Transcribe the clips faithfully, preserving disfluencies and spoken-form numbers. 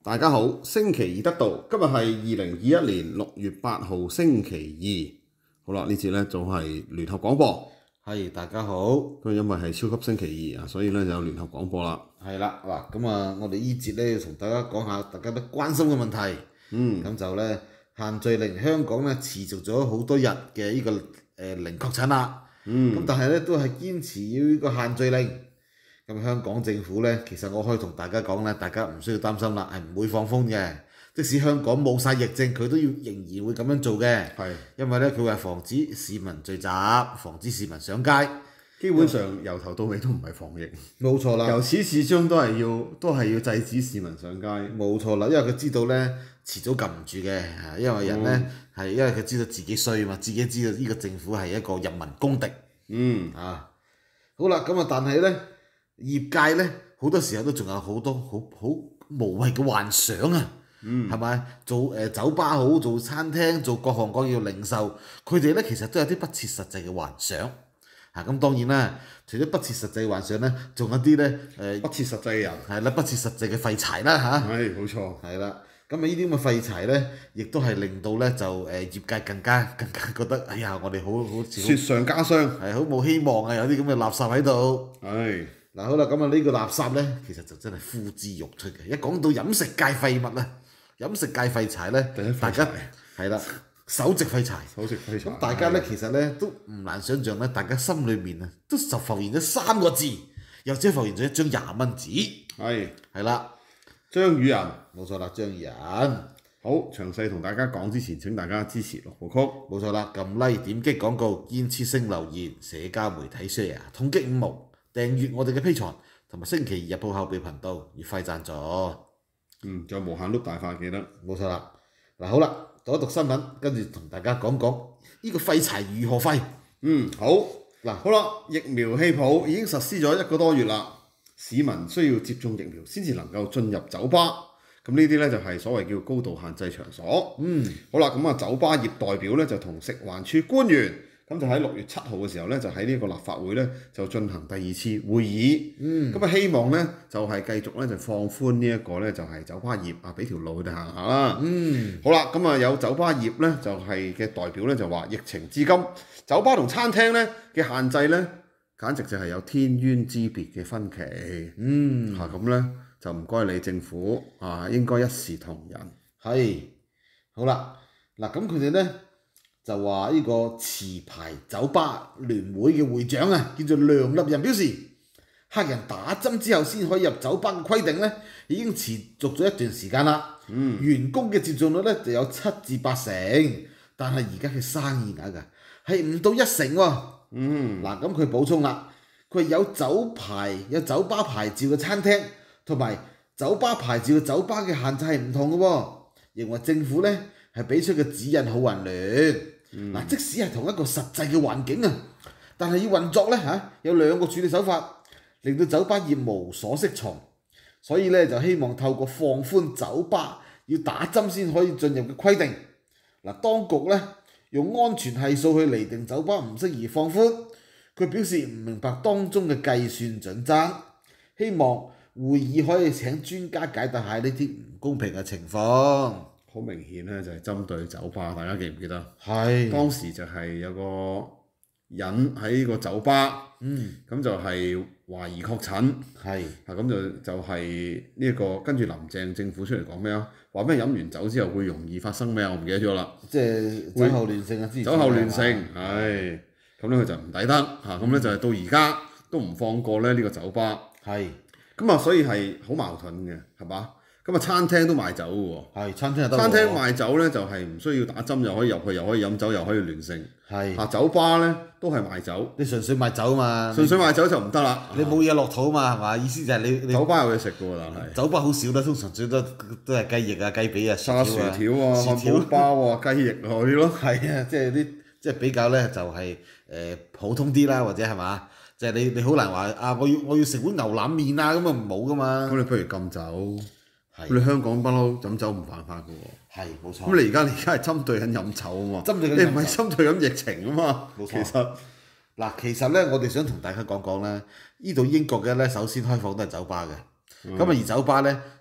大家好，星期二得到，今日係二零二一年六月八號星期二。好啦，呢次呢就係聯合廣播。 係，大家好。 咁因為係超級星期二啊，所以呢就有聯合廣播啦。 係啦，嗱咁啊，我哋呢節呢要同大家講下大家都關心嘅問題。 嗯， 咁就呢限聚令，香港呢持續咗好多日嘅呢個誒零確診啦。 嗯， 咁但係呢都係堅持要呢個限聚令。咁香港政府呢，其實我可以同大家講呢，大家唔需要擔心啦，係唔會放風嘅。即使香港冇晒疫症，佢都要仍然會咁樣做嘅。 係， 因為呢，佢話防止市民聚集，防止市民上街。 基本上由頭到尾都唔係防疫。 冇錯啦。 由始至終都係要都係要制止市民上街。 冇錯啦，因為佢知道呢，遲早撳唔住嘅，因為人呢，係、嗯、因為佢知道自己衰嘛，自己知道呢個政府係一個人民公敵。 嗯啊，好啦，咁啊，但係呢，業界呢，好多時候都仲有好多好好無謂嘅幻想啊。嗯，係咪做誒、呃、酒吧好，做餐廳，做各行各業零售，佢哋呢其實都有啲不切實際嘅幻想。啊，咁當然啦，除咗不切實際幻想呢，仲有啲呢，誒、呃、 不切實際嘅人係啦，不切實際嘅廢柴啦嚇。 係冇錯。 係啦。咁啊！呢啲咁嘅廢柴呢，亦都係令到呢就誒業界更加更加覺得，哎呀！我哋好好似雪上加霜， 係好冇希望啊！有啲咁嘅垃圾喺度。 係嗱，好啦，咁啊呢個垃圾呢，其實就真係呼之欲出嘅。一講到飲食界廢物啊，飲食界廢柴呢， 第一廢柴大家係啦，首席廢柴。 首席廢柴。 咁大家呢，其實呢都唔難想像呢，大家心裏面啊都就浮現咗三個字，又或者浮現咗一張廿蚊紙。 係係啦。 張宇人， 冇錯啦，張宇人。 好，詳細同大家講之前，請大家支持六部曲。 冇錯啦，撳 like 點擊廣告，堅持性留言，社交媒體 share， 痛擊五毛，訂閱我哋嘅 Patreon，同埋星期二日報後備頻道月費贊助。 嗯，仲有無限碌大法記得。 冇錯啦。嗱好啦，讀一讀新聞，跟住同大家講講呢個廢柴如何廢。 嗯，好。嗱，好啦，疫苗氣泡已經實施咗一個多月啦。市民需要接種疫苗先至能夠進入酒吧，咁呢啲呢，就係所謂叫高度限制場所。嗯，好啦，咁啊酒吧業代表呢，就同食環署官員，咁就喺六月七號嘅時候呢，就喺呢個立法會呢，就進行第二次會議。嗯，咁啊希望呢，就係繼續呢，就放寬呢一個呢，就係酒吧業啊，俾條路佢哋行下啦。嗯，好啦，咁啊有酒吧業呢，就係嘅代表呢，就話疫情至今，酒吧同餐廳呢嘅限制呢，簡直就係有天淵之別嘅分歧。嗯，嚇咁咧就唔該你政府啊，應該一視同仁。 係，好啦，嗱咁佢哋咧就話呢個持牌酒吧聯會嘅會長啊，叫做梁立仁表示，客人打針之後先可以入酒吧嘅規定咧，已經持續咗一段時間啦。嗯，員工嘅接種率咧就有七至八成，但係而家嘅生意額㗎係唔到一成喎。嗯，嗱咁佢補充啦，佢有酒牌有酒吧牌照嘅餐廳同埋酒吧牌照嘅酒吧嘅限制係唔同嘅喎，認為政府呢係俾出嘅指引好混亂。嗱、嗯，即使係同一個實際嘅環境啊，但係要運作呢，嚇，有兩個處理手法，令到酒吧業無所適從，所以呢，就希望透過放寬酒吧要打針先可以進入嘅規定。嗱，當局呢，用安全係數去釐定酒吧唔適宜放寬，佢表示唔明白當中嘅計算準則，希望會議可以請專家解答下呢啲唔公平嘅情況。 好明顯咧，就係針對酒吧，大家記唔記得？ 係。 當時就係有個人喺個酒吧，嗯，咁就係懷疑確診， 係。 啊咁就就係呢一個跟住林鄭政府出嚟講咩啊？話咩飲完酒之後會容易發生咩啊？我唔記得咗啦。 即係酒後亂性啊！之前酒後亂性，係咁咧佢就唔抵得嚇，咁咧就係到而家都唔放過咧呢個酒吧。 係。 咁啊，所以係好矛盾嘅，係嘛？咁啊，餐廳都賣酒嘅喎。 係，餐廳又得。 餐廳賣酒咧就係唔需要打針，又可以入去，又可以飲酒，又可以亂性。 係。 啊，酒吧咧都係賣酒。 你純粹賣酒嘛？ 純粹賣酒就唔得啦。 你冇嘢落肚嘛？係嘛？意思就係你你。 酒吧有嘢食嘅喎，但係。 酒吧好少啦，通常最多都係雞翼啊、雞髀啊、 炸薯條啊、漢堡包啊、雞翼去咯。 係啊，即係啲即係比較咧就係誒普通啲啦，或者係嘛？即係你你好難話啊！我要我要食碗牛腩麵啊，咁啊冇噶嘛。 咁你不如禁酒。係。咁你香港不嬲飲酒唔犯法嘅喎。係，冇錯。咁你而家你而家係針對緊飲酒啊嘛。針對緊。你唔係針對緊疫情啊嘛。冇錯。其實嗱，其實咧，我哋想同大家講講咧，呢度英國嘅咧，首先開放都係酒吧嘅。咁啊、嗯，而酒吧咧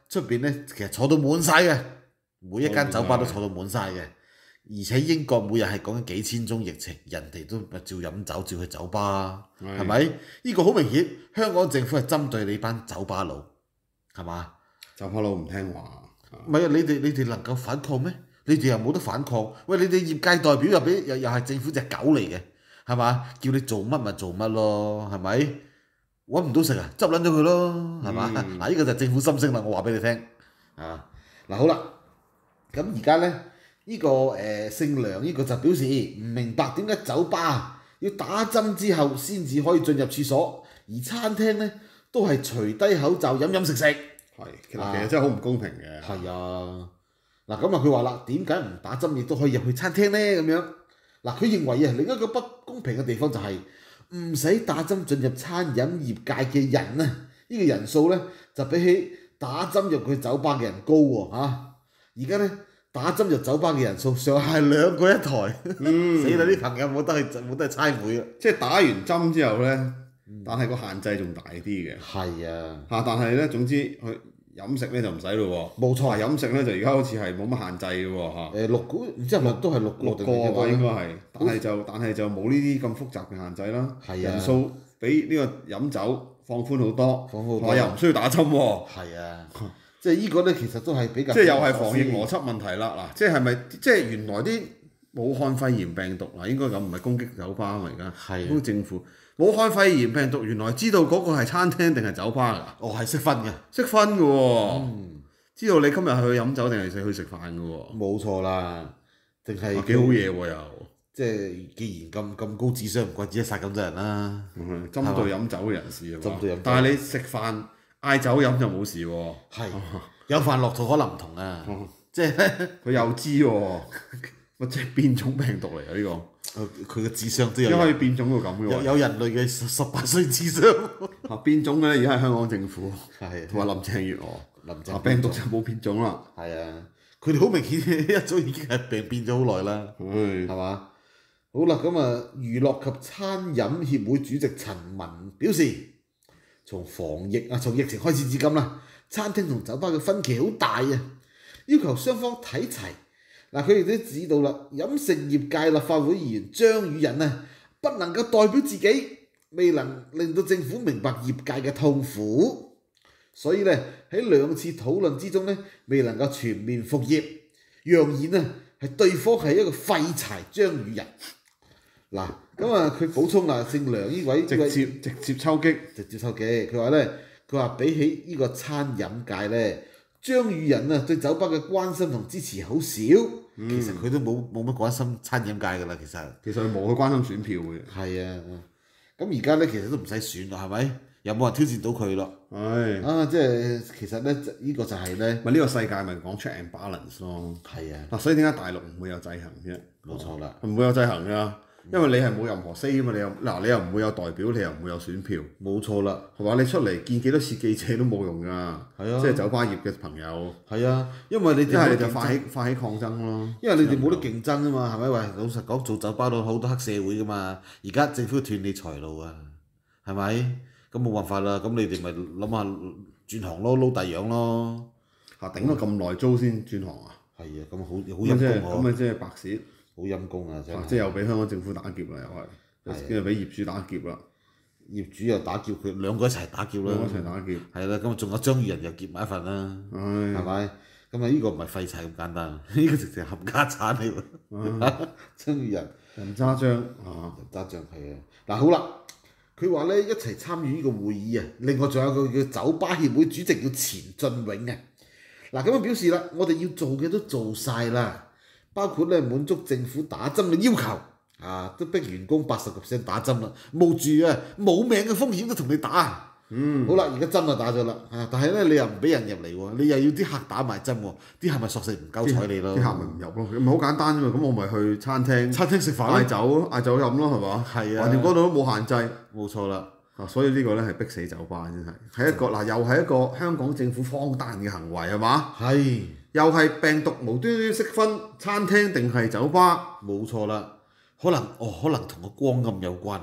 出邊咧其實坐到滿晒嘅，每一間酒吧都坐到滿晒嘅。而且英國每日係講緊幾千宗疫情，人哋都咪照飲酒，照去酒吧，係咪？呢個好明顯，香港政府係針對你班酒吧佬，係嘛？ 酒吧佬唔聽話。 唔係啊！你哋你哋能夠反抗咩？你哋又冇得反抗。喂，你哋業界代表又俾又又係政府隻狗嚟嘅，係嘛？叫你做乜咪做乜咯，係咪？揾唔到食啊，執撚咗佢咯，係嘛？嗱、嗯，呢個就係政府心聲啦，我話俾你聽。啊，嗱好啦，咁而家咧。呢、這個誒、呃、姓梁呢個就表示唔明白點解酒吧要打針之後先至可以進入廁所，而餐廳呢都係除低口罩飲飲食食。係， 其實其實真係好唔公平嘅。 係啊，嗱咁啊佢話啦，點解唔打針亦都可以入去餐廳呢？咁樣嗱，佢認為啊，另一個不公平嘅地方就係唔使打針進入餐飲業界嘅人啊，呢、這個人數呢就比起打針入去酒吧嘅人高喎嚇。而家呢。打針入酒吧嘅人數上限係兩個一台，嗯、死啦！啲朋友冇得去冇得去猜會啊！ 即係打完針之後咧，嗯、但係個限制仲大啲嘅。 係啊， 嚇！但係咧，總之佢飲食咧就唔使咯喎。冇錯，飲食咧就而家好似係冇乜限制嘅喎嚇。誒六個唔知係咪都係六個六個喎應該係，但係就但係就冇呢啲咁複雜嘅限制啦。 係啊， 人數比呢個飲酒放寬好多， 放寬好多， 話又唔需要打針喎。 係啊。即係呢個咧，其實都係比較即係又係防疫邏輯問題啦。嗱，即係咪即係原來啲武漢肺炎病毒嗱，應該咁唔係攻擊酒吧嘛？而家係咁政府武漢肺炎病毒原來知道嗰個係餐廳定係酒吧㗎？哦，係識分嘅，識分嘅喎。嗯，知道你今日去飲酒定係去食飯嘅喎？冇錯啦，定係幾好嘢喎又。即係既然咁咁高智商，唔怪之得殺咁多人啦。嗯，針對飲酒嘅人士啊嘛。針對飲酒。但係你食飯。嗌酒飲就冇事喎，係有飯落肚可能唔同啊，即係佢又知喎，乜即係變種病毒嚟啊呢個，佢嘅智商都有，可以變種到咁嘅喎，有人類嘅十八歲智商，啊變種嘅咧而家係香港政府，係同埋林鄭月娥，林鄭病毒就冇變種啦，係啊，佢哋好明顯一早已經係病變咗好耐啦，係嘛？好啦，咁啊娛樂及餐飲協會主席陳文表示。從防疫啊，從疫情開始至今啦，餐廳同酒吧嘅分歧好大啊，要求雙方睇齊。嗱，佢哋都指到啦，飲食業界立法會議員張宇人啊，不能夠代表自己，未能令到政府明白業界嘅痛苦，所以咧喺兩次討論之中咧，未能夠全面復業，揚言啊係對方係一個廢柴張宇人。嗱，咁啊，佢補充啦，姓梁呢位直接直接抽擊，直接抽擊。佢話咧，佢話比起呢個餐飲界咧，張宇人啊對酒吧嘅關心同支持好少。嗯、其實佢都冇冇乜關心餐飲界㗎啦，其實。其實佢冇去關心選票嘅。係啊，咁而家咧其實都唔使選啦，係咪？有冇人挑戰到佢咯？係啊，即係其實咧，呢、呢個就係咧，咪呢個世界咪講 check and balance 咯。係啊，嗱，所以點解大陸唔會有制衡啫？冇錯啦，唔會有制衡㗎。因為你係冇任何 say 啊嘛，你又嗱你又唔會有代表，你又唔會有選票，冇錯啦，係嘛？你出嚟見幾多次記者都冇用㗎，係啊，即係酒吧業嘅朋友，係啊，因為你哋一係你就發起發起抗爭咯，因為你哋冇得競爭啊嘛，係咪？喂，老實講，做酒吧都好多黑社會㗎嘛，而家政府斷你財路啊，係咪？咁冇辦法啦，咁你哋咪諗下轉行咯，撈第樣咯，嚇頂咗咁耐租先轉行啊？係啊，咁好好陰功，咁咪即係白蝕。好陰功啊！真係，即係又俾香港政府打劫啦，又係，跟住俾業主打劫啦，業主又打劫佢，兩個一齊打劫啦，兩個一齊打劫，係啦，咁啊仲有張宇人又劫埋一份啦，係咪？咁啊呢個唔係廢柴咁簡單，呢個直情係冚家產嚟喎，張宇人人渣張啊，人渣張係啊，嗱好啦，佢話咧一齊參與呢個會議啊，另外仲有個叫酒吧協會主席叫錢俊永啊，嗱咁啊表示啦，我哋要做嘅都做晒啦。包括咧滿足政府打針嘅要求，啊都逼員工八十個 percent 打針啦，冒住啊冇命嘅風險都同你打。嗯，好啦，而家針就打咗啦，啊但係咧你又唔俾人入嚟喎，你又要啲客打埋針喎，啲客咪索性唔夠睬你咯。啲客咪唔入咯，咁咪好簡單啫嘛，咁我咪去餐廳，餐廳食飯嗌酒嗌酒飲咯，係嘛？係啊，橫掂嗰度都冇限制。冇錯啦，啊所以呢個咧係逼死酒吧真係，係一個嗱又係一個香港政府荒誕嘅行為係嘛？係。又係病毒無端端識分餐廳定係酒吧，冇錯啦。可能哦，可能同個光暗有關啊。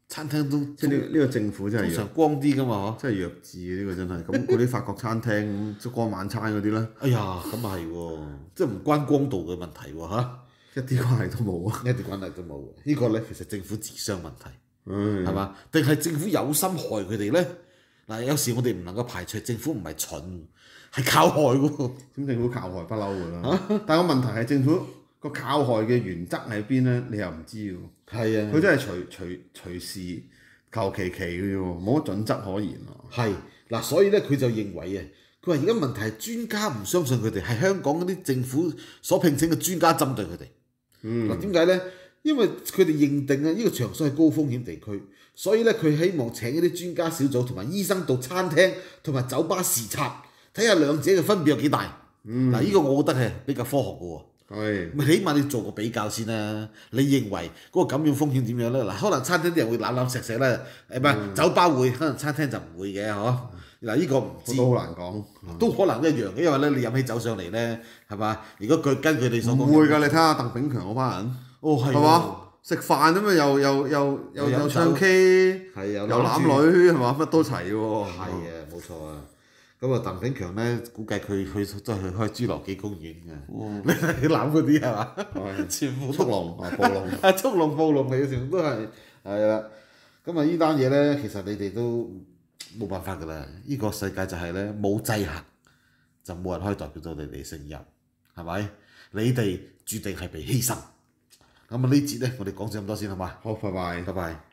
餐廳都即係呢呢個政府真係弱通常光啲噶嘛真係弱智嘅呢個真係。咁嗰啲法國餐廳咁燭光晚餐嗰啲咧， 嗬。哎呀，咁啊係喎，即係唔關光度嘅問題喎嚇， 一啲關係都冇啊！ 一啲關係都冇。呢個咧其實政府智商問題唉， 係嘛？定係政府有心害佢哋咧？嗱，有時我哋唔能夠排除政府唔係蠢，係靠害喎。 咁政府靠害不嬲㗎啦。但係個問題係政府個靠害嘅原則喺邊咧？你又唔知喎。 係啊， 佢真係隨隨隨時求其其嘅啫喎，冇乜準則可言啊。 係嗱，所以咧佢就認為啊，佢話而家問題係專家唔相信佢哋，係香港嗰啲政府所聘請嘅專家針對佢哋。 嗯， 嗱，點解咧？因為佢哋認定啊，呢個場所係高風險地區，所以咧佢希望請一啲專家小組同埋醫生到餐廳同埋酒吧視察，睇下兩者嘅分別有幾大。嗱、 嗯， 呢個我覺得係比較科學嘅喎。 係咪起碼你做個比較先啦。你認為嗰個感染風險點樣咧？嗱，可能餐廳啲人會攬攬錫錫啦，誒唔係酒吧會，可能餐廳就唔會嘅嗬。嗱，呢個唔知都好難講。 都可能一樣嘅，因為咧你飲起酒上嚟咧，係嘛？如果佢根據你所講， 唔會㗎，你睇下鄧炳強嗰班人， 哦係係嘛？食飯咁嘛，又又又又又飲又唱酒 K， 係有又攬女係嘛？乜都齊喎。 係啊，冇錯啊。咁啊，鄧炳強咧，估計佢去都係去開侏羅紀公園嘅。你睇攬嗰啲係嘛？ 係全部速龍啊，暴龍。 啊，速龍暴龍嚟嘅，全部都係係啦。咁啊，呢單嘢咧，其實你哋都冇辦法㗎啦。呢個世界就係咧冇制衡，就冇人可以代表到你哋聲音，係咪？你哋注定係被犧牲。咁啊，呢節咧，我哋講咗咁多先，好嘛？ 好，拜拜。 拜拜。